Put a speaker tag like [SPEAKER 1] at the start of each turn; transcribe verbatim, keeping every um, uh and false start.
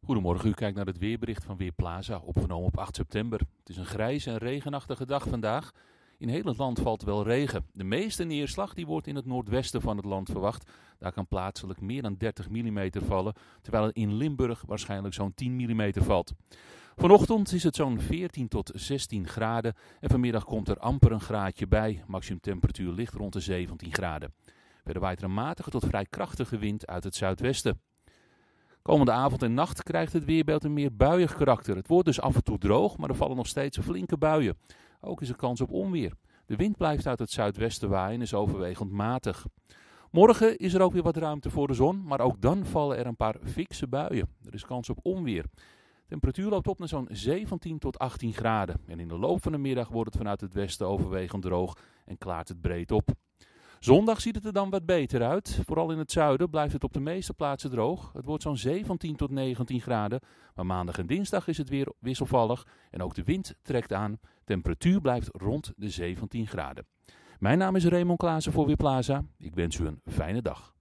[SPEAKER 1] Goedemorgen, u kijkt naar het weerbericht van Weerplaza, opgenomen op acht september. Het is een grijze en regenachtige dag vandaag. In heel het land valt wel regen. De meeste neerslag die wordt in het noordwesten van het land verwacht. Daar kan plaatselijk meer dan dertig millimeter vallen, terwijl er in Limburg waarschijnlijk zo'n tien millimeter valt. Vanochtend is het zo'n veertien tot zestien graden en vanmiddag komt er amper een graadje bij. Maximumtemperatuur ligt rond de zeventien graden. Verder waait er een matige tot vrij krachtige wind uit het zuidwesten. Komende avond en nacht krijgt het weerbeeld een meer buiig karakter. Het wordt dus af en toe droog, maar er vallen nog steeds flinke buien. Ook is er kans op onweer. De wind blijft uit het zuidwesten waaien en is overwegend matig. Morgen is er ook weer wat ruimte voor de zon, maar ook dan vallen er een paar fikse buien. Er is kans op onweer. De temperatuur loopt op naar zo'n zeventien tot achttien graden. En in de loop van de middag wordt het vanuit het westen overwegend droog en klaart het breed op. Zondag ziet het er dan wat beter uit. Vooral in het zuiden blijft het op de meeste plaatsen droog. Het wordt zo'n zeventien tot negentien graden. Maar maandag en dinsdag is het weer wisselvallig. En ook de wind trekt aan. Temperatuur blijft rond de zeventien graden. Mijn naam is Raymond Klaassen voor Weerplaza. Ik wens u een fijne dag.